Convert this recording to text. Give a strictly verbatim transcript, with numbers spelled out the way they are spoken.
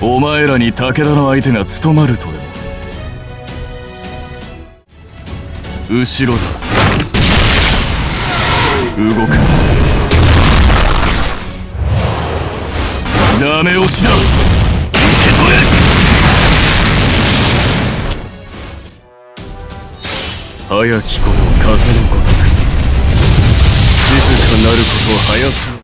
お前らに武田の相手が務まるとでも。後ろだ。動くな。ダメ押しだ。受け取れ。早きこと風のごとく、静かなること早す。